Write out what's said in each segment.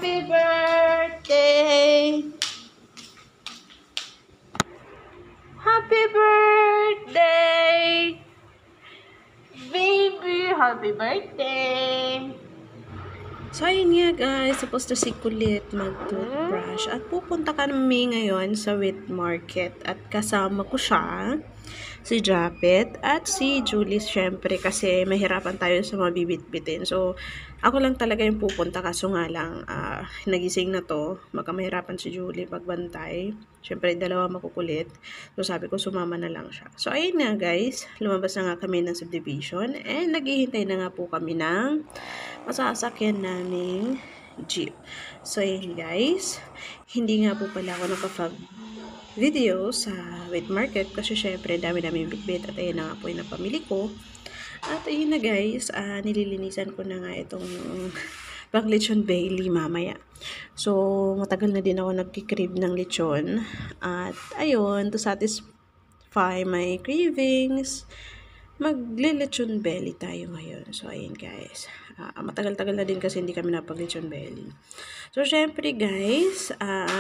Happy birthday! Happy birthday! Baby, happy birthday! So, ayun nga guys, supposed to si Kulit mag-toothbrush. At pupunta kami ngayon sa wet market. At kasama ko siya, si Japet, at si Julie syempre kasi mahirapan tayo sa mabibitbitin. So, ako lang talaga yung pupunta kaso nga lang, nagising na to. Baka mahirapan si Julie pagbantay. Syempre, dalawa makukulit. So, sabi ko sumama na lang siya. So, ayun nga guys, lumabas na nga kami ng subdivision. And naghihintay na nga po kami ng masasakyan naming jeep. So, yun guys, hindi nga po pala ako nakapag-video sa wet market kasi syempre dami-dami bitbit at ayun na nga po yung napamili ko. At ayun na guys, nililinisan ko na nga itong pang lechon Bailey mamaya. So, matagal na din ako nagkikrib ng lechon. At ayun, to satisfy my cravings, magle-lechon belly tayo ngayon. So, ayun guys. Matagal-tagal na din kasi hindi kami napag-lechon belly. So, syempre guys,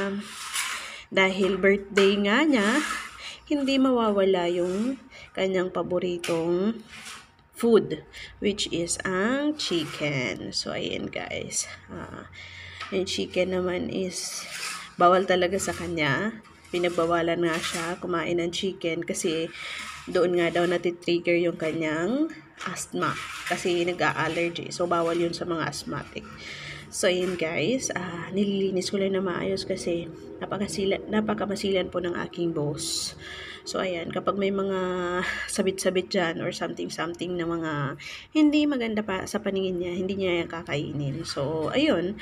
dahil birthday nga niya, hindi mawawala yung kanyang paboritong food, which is ang chicken. So, ayan guys. Yung chicken naman is bawal talaga sa kanya. Pinagbawalan nga siya kumain ng chicken kasi doon nga daw natitrigger yung kanyang asthma kasi nag-a-allergy. So, bawal yun sa mga asthmatic. So, yun guys, nililinis ko lang na maayos kasi napakamasilan po ng aking boss. So, ayan, kapag may mga sabit-sabit dyan or something-something na mga hindi maganda pa sa paningin niya, hindi niya kakainin. So, ayun,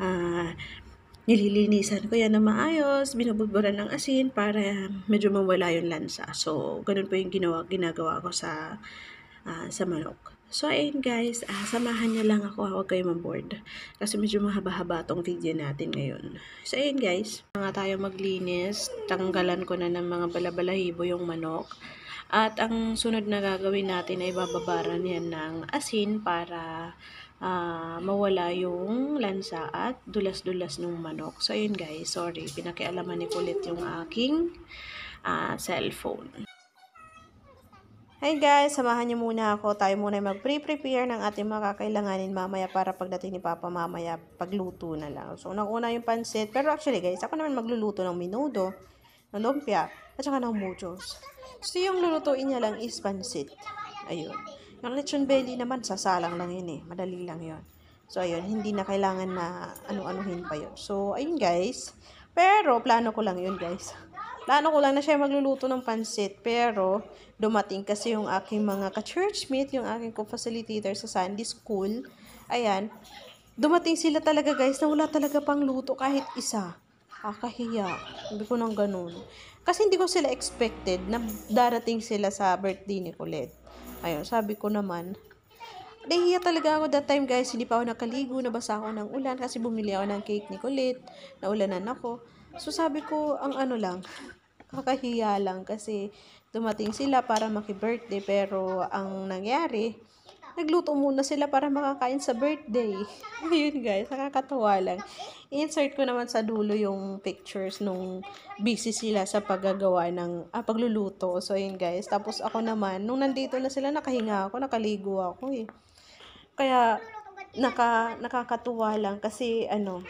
nililinisan ko yan na maayos, binubudburan ng asin para medyo mawala yung lansa. So, ganun po yung ginagawa ko sa manok. So, ayun guys, samahan niyo lang ako, huwag kayo maboard. Kasi medyo mahaba-haba tong video natin ngayon. So, ayun guys, nga tayo maglinis, tanggalan ko na ng mga balabalahibo yung manok. At ang sunod na gagawin natin ay bababaran yan ng asin para mawala yung lansa at dulas-dulas ng manok. So, ayun guys, sorry, pinakialaman ni Kulit yung aking cellphone. Hi guys, samahan niyo muna ako. Tayo muna mag-prepare ng ating mga kakailanganin mamaya para pagdating ni Papa mamaya pagluto na lang. So, unang-una yung pansit. Pero actually guys, ako naman magluluto ng minudo, ng lumpia, at saka ng muchos. So, yung lulutuin niya lang is pansit. Ayun. Yung lechon belly naman, sasalang lang yun eh. Madali lang yun. So, ayun, hindi na kailangan na ano-anuhin pa yun. So, ayun guys. Pero, plano ko lang yun guys. Plano ko lang na siya magluluto ng pansit, pero dumating kasi yung aking mga ka-churchmate, yung aking co-facilitator sa Sunday School. Ayan, dumating sila talaga guys na wala talaga pang luto kahit isa. Kahiya. Sabi ko nang ganun. Kasi hindi ko sila expected na darating sila sa birthday ni Kulit. Ayun, sabi ko naman, nahihiya talaga ako that time guys, hindi pa ako nakaligo, nabasa ako ng ulan kasi bumili ako ng cake ni Kulit, naulanan ako. So sabi ko, ang ano lang, kakahiya lang kasi dumating sila para maki-birthday pero ang nangyari, nagluto muna sila para makakain sa birthday. Ayun guys, nakakatawa lang. I-insert ko naman sa dulo yung pictures nung busy sila sa paggagawa ng pagluluto. So ayun guys, tapos ako naman, nung nandito na sila, nakahinga ako, nakaligo ako eh. Kaya nakakatuwa lang kasi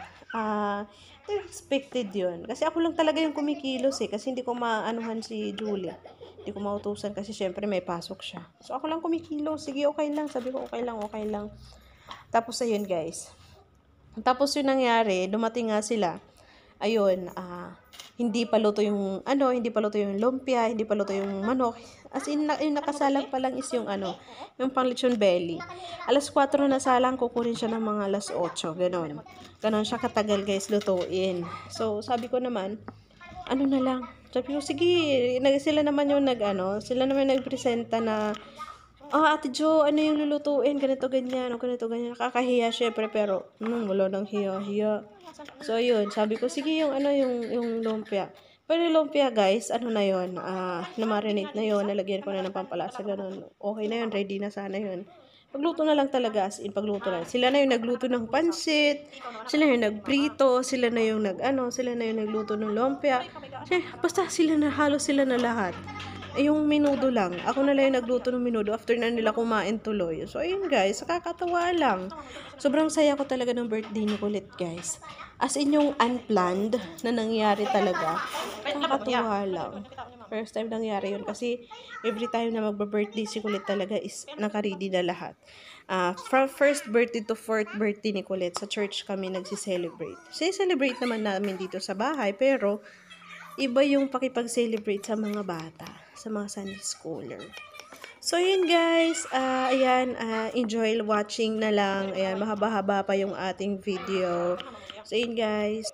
expected yun. Kasi ako lang talaga yung kumikilos eh. Kasi hindi ko maanuhan si Julie. Hindi ko mautusan kasi syempre may pasok siya. So ako lang kumikilos. Sige, okay lang. Sabi ko okay lang, okay lang. Tapos ayun guys. Tapos yung nangyari, dumating nga sila. Ayun, hindi pa luto yung hindi pa luto yung lumpia, hindi pa luto yung manok. As in, yung nakasalang pa lang is yung yung pang lechon belly. Alas 4 na salang, kukunin siya ng mga alas 8, ganon. Ganon siya katagal guys lutuin. So, sabi ko naman, ano na lang. Sabi ko, sige, sila naman yung sila naman nagpresenta na, Ate Jo, ano yung lulutuin? Ganito, ganyan, o ganito, ganyan. Nakakahiya syempre, pero, wala nang hiya-hiya. So, yun, sabi ko, sige, yung lumpia. Pero yung lumpia, guys, na yun, na-marinate na yun, nalagyan ko na ng pampalasa, ganun. Okay na yun, ready na sana yun. Pagluto na lang talaga, as in, pagluto na. Sila na yung nagluto ng pansit, sila yung nagprito, sila na yung sila na yung nagluto ng lumpia. Basta sila na, halos sila na lahat. Yung minudo lang. Ako na lang yung nagluto ng minudo after na nila kumain tuloy. So, ayun guys, nakakatawa lang. Sobrang saya ko talaga ng birthday ni Kulit, guys. As in yung unplanned na nangyari talaga. Nakakatawa lang. First time nangyari yun kasi every time na magba-birthday si Kulit talaga is nakaready na lahat. From first birthday to fourth birthday ni Kulit, sa church kami nagsi-celebrate. Celebrate naman namin dito sa bahay, pero iba yung pakipag-celebrate sa mga bata, sa mga Sunday schooler. So, yun guys, enjoy watching na lang. Ayan, mahaba-haba pa yung ating video. So, yun guys.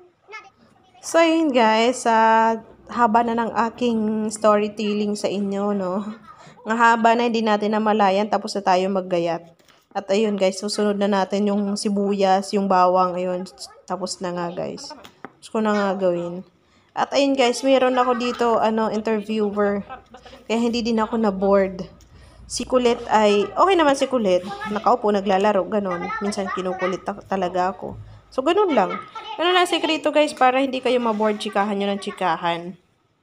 Haba na ng aking storytelling sa inyo, no? Ang haba na, hindi natin namalayan, tapos na tayo maggayat. At ayun guys, susunod na natin yung sibuyas, yung bawang, ayun, tapos na nga guys. Gusto ko na nga gawin. At ayun guys, mayroon ako dito, interviewer. Kaya hindi din ako na-bored. Si Kulit ay, okay naman si Kulit. Nakaupo, naglalaro, ganon. Minsan kinukulit talaga ako. So, ganun lang. Ganun lang sekreto guys, para hindi kayo ma-bored, chikahan nyo ng chikahan.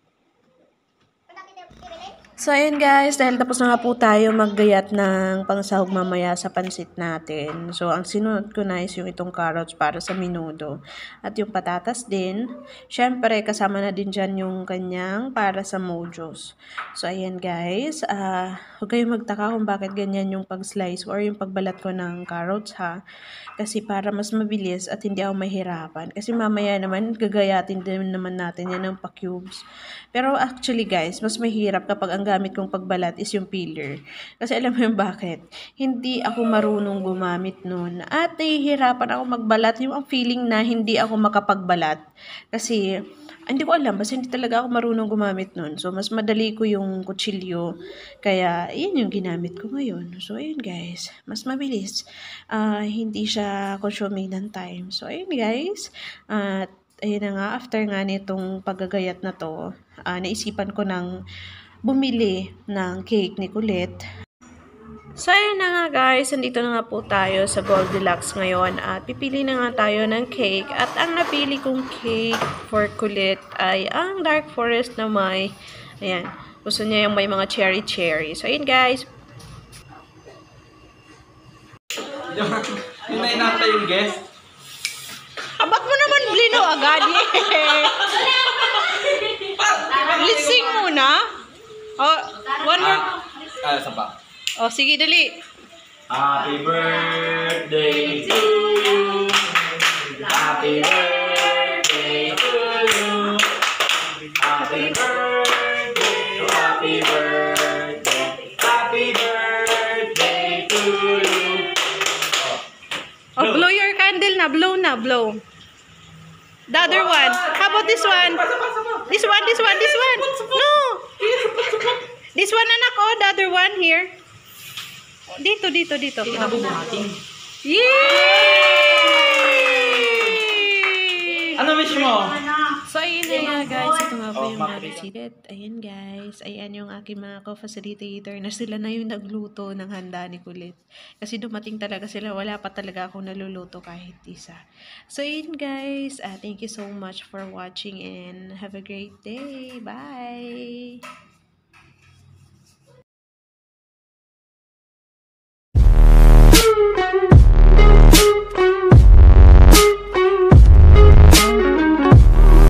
So, ayun guys, dahil tapos na nga po tayo maggayat ng pangsahog mamaya sa pansit natin. So, ang sinunod ko na is yung itong carrots para sa minudo. At yung patatas din. Syempre, kasama na din dyan yung kanyang para sa mojos. So, ayan guys, huwag kayong magtaka kung bakit ganyan yung pag-slice or yung pagbalat ko ng carrots ha. Kasi para mas mabilis at hindi ako mahirapan. Kasi mamaya naman, gagayatin din naman natin yan ng pa-cubes. Pero actually guys, mas mahirap kapag ang gamit kong pagbalat is yung peeler. Kasi alam mo yung bakit? Hindi ako marunong gumamit nun. At nahihirapan ako magbalat. Yung ang feeling na hindi ako makapagbalat. Kasi hindi ko alam, basta hindi talaga ako marunong gumamit nun. So, mas madali ko yung kutsilyo. Kaya, yun yung ginamit ko ngayon. So, ayun guys, mas mabilis. Hindi siya consuming ng time. So, ayun guys. At, ayun na nga, after nga nitong paggagayat na to, naisipan ko ng bumili ng cake ni Kulit. So, ayun na nga guys, nandito na nga po tayo sa Goldilocks ngayon at pipili na nga tayo ng cake. At ang napili kong cake for Kulit ay ang dark forest na may, ayan, gusto niya yung may mga cherry-cherry. So, ayun guys. Yung nainantay yung guest? Ba't mo naman blino agad? Lising muna. Oh, one more. Isa pa. Oh, sige, dali. Happy birthday to you. Happy birthday to you. Happy birthday. Happy birthday. Happy birthday to you. Oh, blow your candle na. Blow na, blow. The other one. How about this one? This one. No. This one, anak. Oh, the other one here. Dito. Yay! Ano wish mo? So, ayun na nga guys. Ito nga po yung mga receipt. Ayan guys. Ayan yung aking mga co-facilitator na sila na yung nagluto ng handa ni Kulit. Kasi dumating talaga sila. Wala pa talaga akong naluluto kahit isa. So, ayun guys. Thank you so much for watching and have a great day. Bye!